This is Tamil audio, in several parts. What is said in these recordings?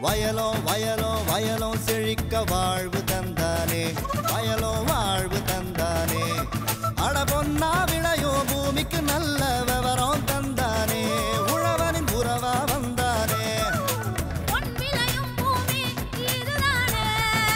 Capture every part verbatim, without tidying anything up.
வயலோ வயலோ வயலோ செழிக்க வாழ்வு தந்தானே வயலோ வாழ்வு தந்தானே அட பொன்னா விளையோ பூமிக்கு நல்ல விவரம் தந்தானே உழவனின் உறவா வந்தானே பொன் விளையும் பூமி இதுதானே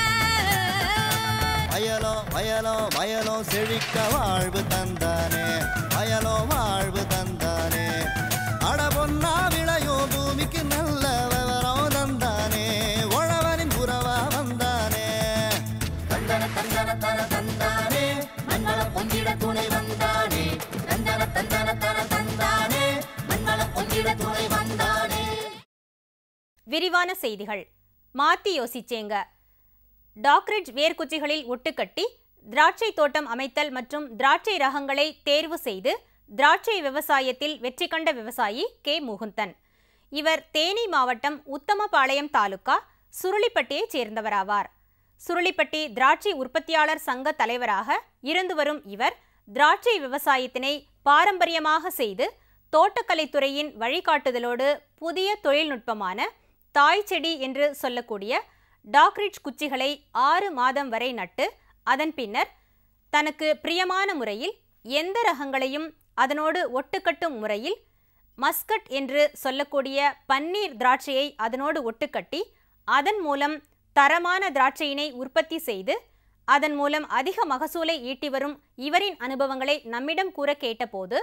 வயலோ வயலோ வயலோ செழிக்க வாழ்வு தந்தானே வயலோ வாழ்வு தந்தானே அட பொன்னா விளையோ பூமிக்கு நல்ல விவரம் தந்தானே உழவனின் உறவா வந்தானே தந்தன தந்தன தர தந்தானே மண்வள பொங்கிட துணை வந்தானே தந்தன தந்தன தர தந்தானே மண்வள பொங்கிட துணை வந்தானே. விரிவான செய்திகள். மாத்தி யோசிச்சேங்க. டாக்ரிட்ஜ் வேர்க்குச்சிகளில் ஒட்டுக்கட்டி திராட்சை தோட்டம் அமைத்தல் மற்றும் திராட்சை ரகங்களை தேர்வு செய்து திராட்சை விவசாயத்தில் வெற்றி கண்ட விவசாயி கே முகுந்தன். இவர் தேனி மாவட்டம் உத்தமபாளையம் தாலுகா சுருளிப்பட்டியைச் சேர்ந்தவராவார். சுருளிப்பட்டி திராட்சை உற்பத்தியாளர் சங்க தலைவராக இருந்து வரும் இவர் திராட்சை விவசாயத்தினை பாரம்பரியமாக செய்து தோட்டக்கலைத்துறையின் வழிகாட்டுதலோடு புதிய தொழில்நுட்பமான தாய் செடி என்று சொல்லக்கூடிய டாக்ரிட்ஜ் குச்சிகளை ஆறு மாதம் வரை நட்டு அதன் பின்னர் தனக்கு பிரியமான முறையில் எந்த ரகங்களையும் அதனோடு ஒட்டுக்கட்டும் முறையில் மஸ்கட் என்று சொல்லக்கூடிய பன்னீர் திராட்சையை அதனோடு ஒட்டுக்கட்டி அதன் மூலம் தரமான திராட்சையினை உற்பத்தி செய்து அதன் மூலம் அதிக மகசூலை ஈட்டி வரும் இவரின் அனுபவங்களை நம்மிடம் கூற கேட்டபோது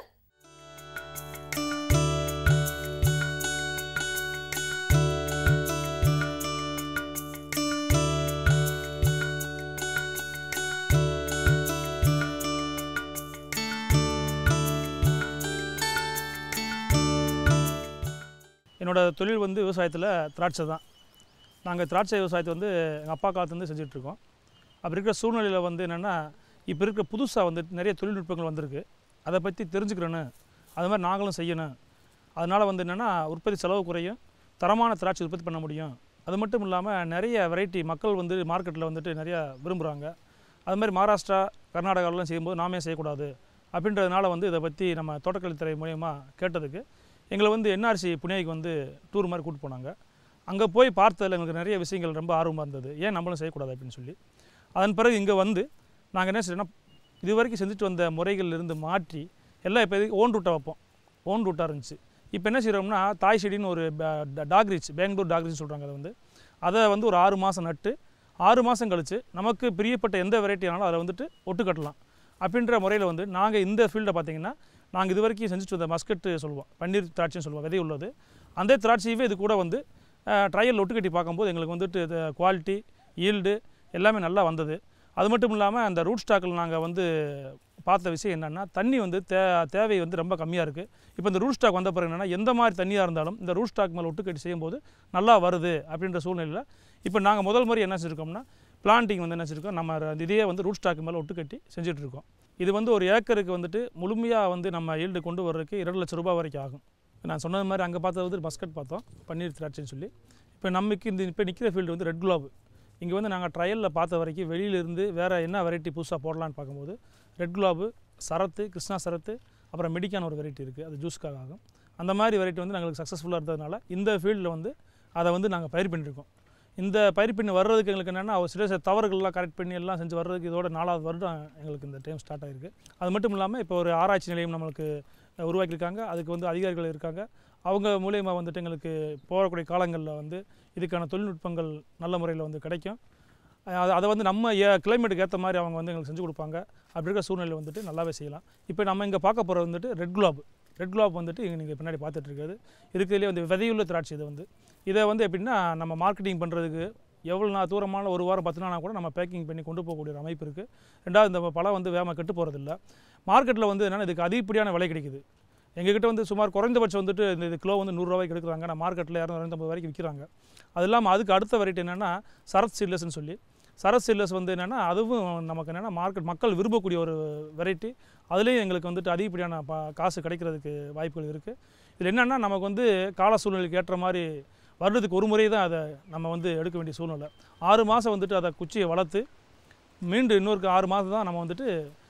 என்னோட தொழில் வந்து விவசாயத்தில் திராட்சை தான். நாங்கள் திராட்சை விவசாயத்தை வந்து எங்கள் அப்பா காலத்துலேருந்து செஞ்சிட்ருக்கோம். அப்படி இருக்கிற சூழ்நிலையில் வந்து என்னென்னா இப்போ இருக்கிற புதுசாக வந்து நிறைய தொழில்நுட்பங்கள் வந்திருக்கு. அதை பற்றி தெரிஞ்சுக்கிறேன்னு அது மாதிரி நாங்களும் செய்யணும். அதனால் வந்து என்னென்னா உற்பத்தி செலவு குறையும், தரமான திராட்சை உற்பத்தி பண்ண முடியும். அது மட்டும் இல்லாமல் நிறைய வெரைட்டி மக்கள் வந்து மார்க்கெட்டில் வந்துட்டு நிறையா விரும்புகிறாங்க. அது மாதிரி மகாராஷ்டிரா கர்நாடகாவிலாம் செய்யும்போது நாமே செய்யக்கூடாது அப்படின்றதுனால வந்து இதை பற்றி நம்ம தோட்டக்கலைத்துறை மூலயமா கேட்டதுக்கு எங்களை வந்து என்ஆர்சி புனேக்கு வந்து டூர் மாதிரி கூப்பிட்டு போனாங்க. அங்கே போய் பார்த்ததில் எங்களுக்கு நிறைய விஷயங்கள் ரொம்ப ஆர்வமாக இருந்தது. ஏன் நம்மளும் செய்யக்கூடாது அப்படின்னு சொல்லி அதன் பிறகு இங்கே வந்து நாங்கள் என்ன செய்யணும், இது வரைக்கும் செஞ்சுட்டு வந்த முறைகளிலிருந்து மாற்றி எல்லாம் இப்போ ஓன் ரூட்டாக வைப்போம். ஓன் ரூட்டாக இருந்துச்சு. இப்போ என்ன செய்கிறோம்னா தாய் செடின்னு ஒரு டாக்ரிட்ஜ் பெங்களூர் டாக்ரிட்ஜ் சொல்கிறாங்க. அதை வந்து அதை வந்து ஒரு ஆறு மாதம் நட்டு ஆறு மாதம் கழித்து நமக்கு பிரியப்பட்ட எந்த வெரைட்டி ஆனாலும் அதை வந்துட்டு ஒட்டு கட்டலாம் அப்படின்ற முறையில் வந்து நாங்கள் இந்த ஃபீல்டை பார்த்திங்கன்னா நாங்கள் இது வரைக்கும் செஞ்சுட்டு வந்த மஸ்கட்டு சொல்லுவோம், பன்னீர் திராட்சைன்னு சொல்லுவோம், விதை உள்ளது. அந்த திராட்சையவே இது கூட வந்து ட்ரையல் ஒட்டு கட்டி பார்க்கும்போது எங்களுக்கு வந்துட்டு குவாலிட்டி ஈல்டு எல்லாமே நல்லா வந்தது. அது மட்டும் இல்லாமல் அந்த ரூட் ஸ்டாக்கில் நாங்கள் வந்து பார்த்த விஷயம் என்னென்னா தண்ணி வந்து தே தேவை வந்து ரொம்ப கம்மியாக இருக்குது. இப்போ இந்த ரூட் ஸ்டாக் வந்த பிறகு என்னென்னா எந்த மாதிரி தண்ணியாக இருந்தாலும் இந்த ரூட் ஸ்டாக் மேலே ஒட்டு கட்டி செய்யும்போது நல்லா வருது அப்படின்ற சூழ்நிலையில் இப்போ நாங்கள் முதல் முறை என்ன செஞ்சுருக்கோம்னா பிளான்டிங் வந்து என்ன செஞ்சுருக்கோம், நம்ம இதையே வந்து ரூட் ஸ்டாக் மேலே ஒட்டு கட்டி செஞ்சுட்ருக்கோம். இது வந்து ஒரு ஏக்கருக்கு வந்துட்டு முழுமையாக வந்து நம்ம ஈல்டு கொண்டு வர்றதுக்கு இரண்டு லட்சம் ரூபாய் வரைக்கும் ஆகும். நான் சொன்னது மாதிரி அங்கே பார்த்தது வந்து மஸ்கட் பார்த்தோம், பன்னீர் திராட்சைன்னு சொல்லி. இப்போ நமக்கு இந்த இப்போ நிற்கிற ஃபீல்டு வந்து ரெட் குலாப். இங்கே வந்து நாங்கள் ட்ரையலில் பார்த்த வரைக்கும் வெளியிலேருந்து வேறு என்ன வெரைட்டி புதுசாக போடலான்னு பார்க்கும்போது ரெட் குலாபு, சரத்து, கிருஷ்ணா சரத்து, அப்புறம் மெடிக்கான ஒரு வெரைட்டி இருக்குது, அது ஜூஸ்க்காக ஆகும். அந்த மாதிரி வெரைட்டி வந்து நாங்களுக்கு சக்ஸஸ்ஃபுல்லாக இருந்ததுனால இந்த ஃபீல்டில் வந்து அதை வந்து நாங்கள் பயிர் பண்ணியிருக்கோம். இந்த பயிர் பண்ணி வர்றதுக்கு எங்களுக்கு என்னென்னா சில சில தவறுகள்லாம் கரெக்ட் பண்ணி எல்லாம் செஞ்சு வர்றதுக்கு இதோட நாலாவது வருடம் எங்களுக்கு இந்த டைம் ஸ்டார்ட் ஆகிருக்கு. அது மட்டும் இல்லாமல் இப்போ ஒரு ஆராய்ச்சி நிலையம் நம்மளுக்கு உருவாக்கியிருக்காங்க. அதுக்கு வந்து அதிகாரிகள் இருக்காங்க. அவங்க மூலயமா வந்துட்டு எங்களுக்கு போகக்கூடிய காலங்களில் வந்து இதுக்கான தொழில்நுட்பங்கள் நல்ல முறையில் வந்து கிடைக்கும். அது அதை வந்து நம்ம கிளைமேட்டுக்கு ஏற்ற மாதிரி அவங்க வந்து எங்களுக்கு செஞ்சு கொடுப்பாங்க. அப்படி இருக்கிற சூழ்நிலை வந்துட்டு நல்லாவே செய்யலாம். இப்போ நம்ம இங்கே பார்க்க போகிறது வந்துட்டு ரெட் குலாப். ரெட் குலாப் வந்துட்டு இங்கே நீங்கள் பின்னாடி பார்த்துட்டு இருக்கிறது இருக்கிறதுலேயே வந்து விதையுள்ள திராட்சை. இது வந்து இதை வந்து எப்படின்னா நம்ம மார்க்கெட்டிங் பண்ணுறதுக்கு எவ்வளோ நான் தூரமான ஒரு வாரம் பத்து நாள் கூட நம்ம பேக்கிங் பண்ணி கொண்டு போகக்கூடிய ஒரு அமைப்பு இருக்குது. ரெண்டாவது இந்த பழம் வந்து வேகமாக கெட்டு போகிறதில்ல. மார்க்கெட்டில் வந்து என்னென்னா இதுக்கு அதிகப்படியான விலை கிடைக்குது. எங்ககிட்ட வந்து சுமார் குறைந்தபட்சம் வந்துட்டு இந்த கிலோ வந்து நூறுரூவாய்க்கு எடுக்கிறாங்க. நான் மார்க்கெட்டில் இரநூறு ஐம்பது வரைக்கும் விற்கிறாங்க. அது இல்லாமல் அதுக்கு அடுத்த வெரைட்டி என்னென்னா சரத் சீட்லெஸ்ன்னு சொல்லி சரத் சீட்லெஸ் வந்து என்னென்னா அதுவும் நமக்கு என்னென்னா மார்க்கெட் மக்கள் விரும்பக்கூடிய ஒரு வெரைட்டி. அதுலேயும் எங்களுக்கு வந்துட்டு அதிகப்படியான பா காசு கிடைக்கிறதுக்கு வாய்ப்புகள் இருக்குது. இதில் என்னென்னா நமக்கு வந்து கால சூழ்நிலைக்கு ஏற்ற மாதிரி வருடத்துக்கு ஒரு முறை தான் அதை நம்ம வந்து எடுக்க வேண்டிய சூழ்நிலை. ஆறு மாதம் வந்துட்டு அதை குச்சியை வளர்த்து மீண்டும் இன்னொரு ஆறு மாதம் தான் நம்ம வந்துட்டு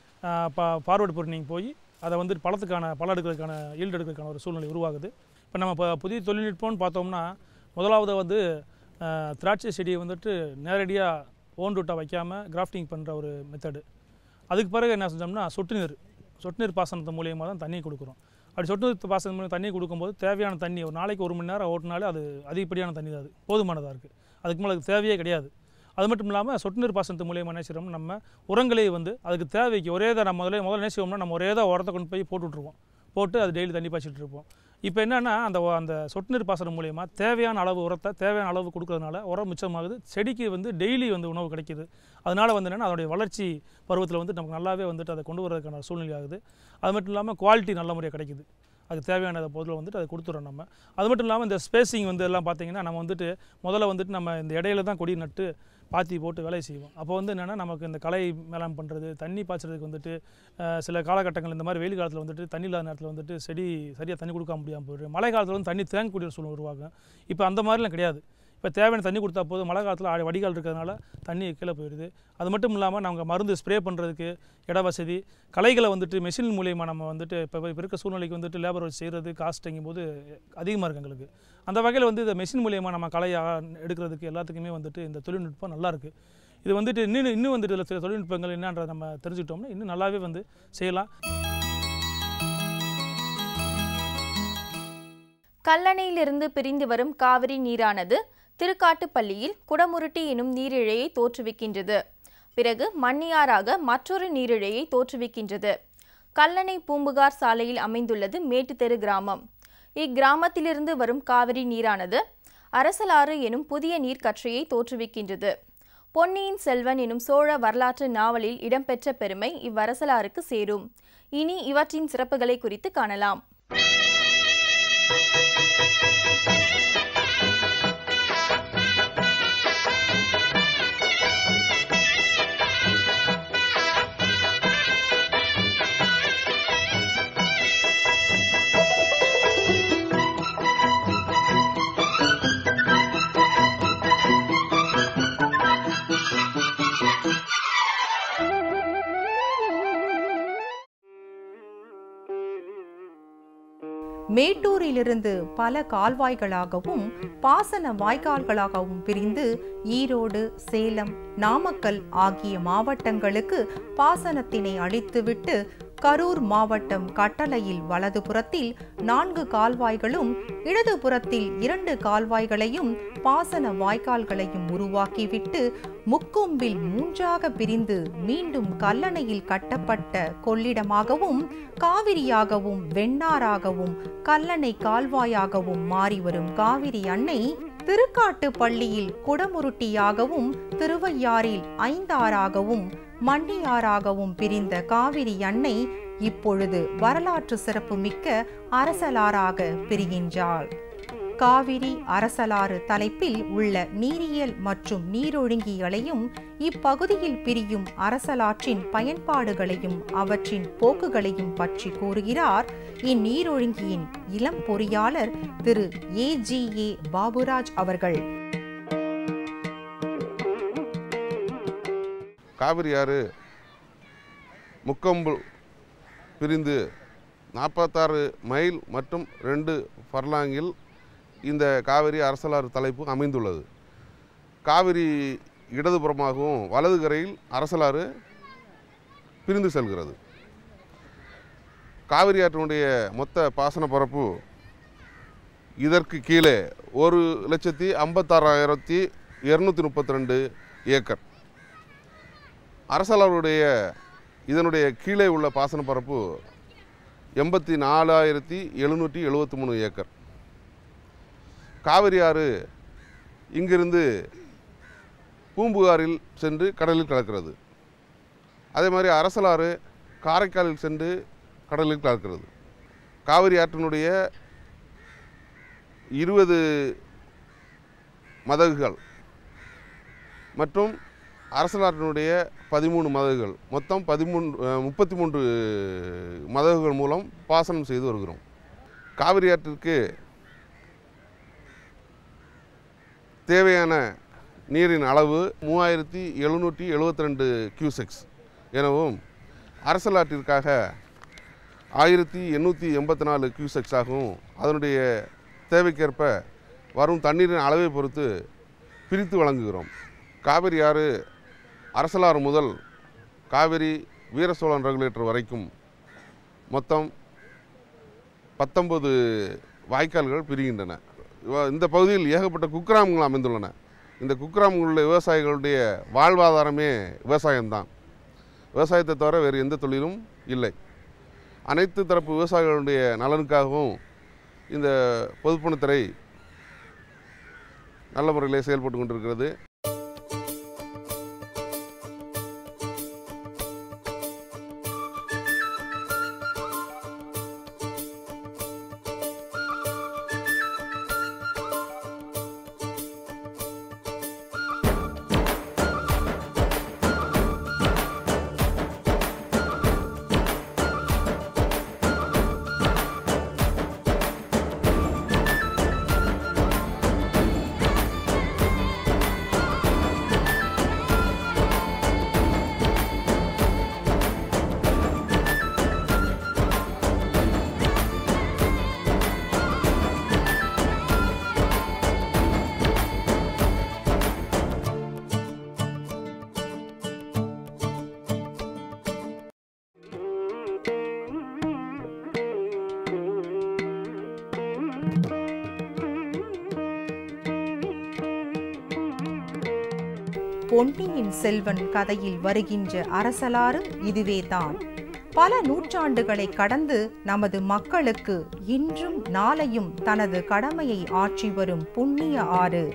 பா ஃபார்வர்டு பொருணிங் போய் அதை வந்து பழத்துக்கான பழம் எடுக்கிறதுக்கான ஈல்டு எடுக்கிறதுக்கான ஒரு சூழ்நிலை உருவாகுது. இப்போ நம்ம இப்போ புதிய தொழில்நுட்பம்னு பார்த்தோம்னா முதலாவது வந்து திராட்சை செடியை வந்துட்டு நேரடியாக ஓன் ரூட்டாக வைக்காமல் கிராஃப்டிங் பண்ணுற ஒரு மெத்தடு. அதுக்கு பிறகு என்ன செஞ்சோம்னா சொட்டு நீர் சொட்டு நீர் பாசனத்து மூலியமாக தான் தண்ணி கொடுக்குறோம். அப்படி சொட்டு நீர் பாசனம் மூலியம் தண்ணி கொடுக்கும்போது தேவையான தண்ணி ஒரு நாளைக்கு ஒரு மணி நேரம் ஓட்டினாலே அது அதிகப்படியான தண்ணி தான், அது போதுமானதாக இருக்குது. அதுக்கு மேலே அதுக்கு தேவையே கிடையாது. அது மட்டும் இல்லாமல் சொட்டு நீர் பாசனத்து மூலியமாக என்ன செய்கிறோம், நம்ம உரங்களை வந்து அதுக்கு தேவைக்கு ஒரே தான் நம்ம முதல்ல முதல்ல என்ன செய்வோம்னா நம்ம ஒரே தான் உரத்தை கொண்டு போய் போட்டு விட்ருவோம், போட்டு அது டெய்லி தண்ணி பாய்ச்சிட்டு இருப்போம். இப்போ என்னென்னா அந்த அந்த சொட்டு நீர் பாசனம் மூலியமாக தேவையான அளவு உரத்தை தேவையான அளவு கொடுக்கறதுனால உரம் மிச்சமாகுது, செடிக்கு வந்து டெய்லி வந்து உணவு கிடைக்கிது. அதனால் வந்து என்னென்னா அதோடைய வளர்ச்சி பருவத்தில் வந்து நமக்கு நல்லாவே வந்துட்டு அதை கொண்டு வரதுக்கான சூழ்நிலை ஆகுது. அது மட்டும் இல்லாமல் குவாலிட்டி நல்ல முறையாக கிடைக்குது, அதுக்கு தேவையான பொருளை வந்துட்டு அதை கொடுத்துறோம் நம்ம. அது மட்டும் இல்லாமல் இந்த ஸ்பேஸிங் வந்து எல்லாம் பார்த்திங்கன்னா நம்ம வந்துட்டு முதல்ல வந்துட்டு நம்ம இந்த இடையில தான் கொடி நட்டு பாத்தி போட்டு வேலை செய்வோம். அப்போ வந்து என்னென்னா நமக்கு இந்த களை மேலாம் பண்ணுறது தண்ணி பாய்ச்சறதுக்கு வந்துட்டு சில காலகட்டங்கள் இந்த மாதிரி வெயில் காலத்தில் வந்துட்டு தண்ணி இல்லாத நேரத்தில் வந்துட்டு செடி சரியாக தண்ணி கொடுக்க முடியாமல் போயிடும். மழை காலத்தில் வந்து தண்ணி தேங்கக்கூடிய ஒரு சூழ்நிலை உருவாகும். இப்போ அந்த மாதிரிலாம் கிடையாது. இப்போ தேவையான தண்ணி கொடுத்தா போதும், மழை காலத்தில் வடிகால் இருக்கிறதுனால தண்ணி கீழே போயிடுது. அது மட்டும் இல்லாமல் நாங்கள் மருந்து ஸ்ப்ரே பண்ணுறதுக்கு இட வசதி, களைகளை வந்துட்டு மெஷின் மூலியமாக நம்ம வந்துட்டு இப்போ இப்போ இருக்க சூழ்நிலைக்கு வந்துட்டு லேபர் வச்சு செய்கிறது காஸ்ட்டுங்கும் போது அதிகமாக இருக்குது எங்களுக்கு. அந்த வகையில் வந்து இந்த மெஷின் மூலியமாக நம்ம களை எடுக்கிறதுக்கு எல்லாத்துக்குமே வந்துட்டு இந்த தொழில்நுட்பம் நல்லாயிருக்கு. இது வந்துட்டு இன்னும் இன்னும் வந்துட்டு இதில் சில தொழில்நுட்பங்கள் என்னன்றதை நம்ம தெரிஞ்சுக்கிட்டோம்னா இன்னும் நல்லாவே வந்து செய்யலாம். கல்லணையிலிருந்து பிரிந்து வரும் காவிரி நீரானது திருக்காட்டுப்பள்ளியில் குடமுருட்டி எனும் நீரிழையை தோற்றுவிக்கின்றது. பிறகு மண்ணியாராக மற்றொரு நீரிழையை தோற்றுவிக்கின்றது. கல்லணை பூம்புகார் சாலையில் அமைந்துள்ளது மேட்டுத்தெரு கிராமம். இக்கிராமத்திலிருந்து வரும் காவிரி நீரானது அரசலாறு எனும் புதிய நீர்க்கற்றையை தோற்றுவிக்கின்றது. பொன்னியின் செல்வன் எனும் சோழ வரலாற்று நாவலில் இடம்பெற்ற பெருமை இவ்வரசலாருக்கு சேரும். இனி இவற்றின் சிறப்புகளை குறித்து காணலாம். மேட்டூரிலிருந்து பல கால்வாய்களாகவும் பாசன வாய்க்கால்களாகவும் பிரிந்து ஈரோடு, சேலம், நாமக்கல் ஆகிய மாவட்டங்களுக்கு பாசனத்தினை அளித்துவிட்டு கரூர் மாவட்டம் கட்டளையில் வலதுபுறத்தில் நான்கு கால்வாய்களும் இடதுபுறத்தில் இரண்டு கால்வாய்களையும் பாசன வாய்க்கால்களையும் உருவாக்கிவிட்டு முக்கொம்பில் மூன்றாக பிரிந்து மீண்டும் கல்லணையில் கட்டப்பட்ட கொள்ளிடமாகவும் காவிரியாகவும் வெண்ணாறாகவும் கல்லணை கால்வாயாகவும் மாறிவரும் காவிரி அன்னை திருக்காட்டுப்பள்ளியில் குடமுருட்டியாகவும் திருவையாறில் ஐந்தாறாகவும் மண்ணியாராகவும் பிரிந்த காவிரி அன்னை இப்பொழுது வரலாற்று சிறப்பு மிக்க அரசலாறாக பிரிகின்றாள். காவிரி அரசலாறு தலைப்பில் உள்ள நீரியல் மற்றும் நீரொழுங்கிகளையும் இப்பகுதியில் பிரியும் அரசலாற்றின் பயன்பாடுகளையும் அவற்றின் போக்குகளையும் பற்றி கூறுகிறார் இந்நீரொழுங்கியின் இளம் பொறியாளர் திரு ஏ ஜி ஏ பாபுராஜ் அவர்கள். காவிரி ஆறு முக்கொம்பு பிரிந்து நாற்பத்தாறு மைல் மற்றும் ரெண்டு ஃபர்லாங்கில் இந்த காவிரி அரசலாறு தலைப்பு அமைந்துள்ளது. காவிரி இடதுபுறமாகவும் வலது கரையில் அரசலாறு பிரிந்து செல்கிறது. காவிரி ஆற்றினுடைய மொத்த பாசன பரப்பு இதற்கு கீழே ஒரு லட்சத்தி ஐம்பத்தாறாயிரத்தி இரநூத்தி முப்பத்தி ரெண்டு ஏக்கர். அரசலாருடைய இதனுடைய கீழே உள்ள பாசன பரப்பு எண்பத்தி நாலாயிரத்தி எழுநூற்றி எழுபத்தி மூணு ஏக்கர். காவிரி ஆறு இங்கிருந்து பூம்புகாரில் சென்று கடலில் கலக்கிறது. அதே மாதிரி அரசலாறு காரைக்காலில் சென்று கடலில் கலக்கிறது. காவிரி ஆற்றினுடைய இருபது மதகுகள் மற்றும் அரசலாற்றினுடைய பதிமூணு மதகுகள், மொத்தம் பதிமூன்று முப்பத்தி மூன்று மதகுகள் மூலம் பாசனம் செய்து வருகிறோம். காவிரி ஆற்றிற்கு தேவையான நீரின் அளவு மூவாயிரத்தி எழுநூற்றி எழுபத்தி ரெண்டு கியூசெக்ஸ் எனவும் அரசலாற்றிற்காக ஆயிரத்தி எண்ணூற்றி எண்பத்தி நாலு கியூசெக்ஸாகவும் அதனுடைய தேவைக்கேற்ப வரும் தண்ணீரின் அளவை பொறுத்து பிரித்து வழங்குகிறோம். காவிரி ஆறு அரசலாறு முதல் காவிரி வீரசோழன் ரெகுலேட்டர் வரைக்கும் மொத்தம் பத்தொன்பது வாய்க்கால்கள் பிரிகின்றன. இந்த பகுதியில் ஏகப்பட்ட குக்கிராமங்கள் அமைந்துள்ளன. இந்த குக்கிராமங்களுடைய விவசாயிகளுடைய வாழ்வாதாரமே விவசாயம்தான். விவசாயத்தை தவிர வேறு எந்த தொழிலும் இல்லை. அனைத்து தரப்பு விவசாயிகளுடைய நலனுக்காகவும் இந்த பொதுப்பணித்துறை நல்ல முறையிலே செயல்பட்டு கொண்டிருக்கிறது. பொன்னியின் செல்வன் கதையில் வருகின்ற அரசலாறு இதுவேதான். பல நூற்றாண்டுகளை கடந்து நமது மக்களுக்கு இன்றும் நாளையும் தனது கடமையை ஆற்றி வரும் புண்ணிய ஆறு.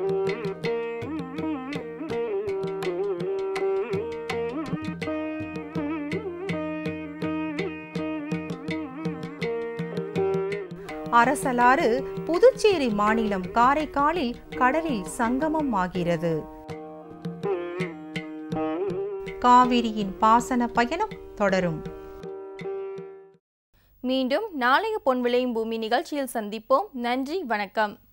அரசலாறு புதுச்சேரி மாநிலம் காரைக்காலில் கடலில் சங்கமம் ஆகிறது. காவிரியின் பாசன பயணம் தொடரும். மீண்டும் நாளைய பொன் விளையும் பூமி நிகழ்ச்சியில் சந்திப்போம். நன்றி, வணக்கம்.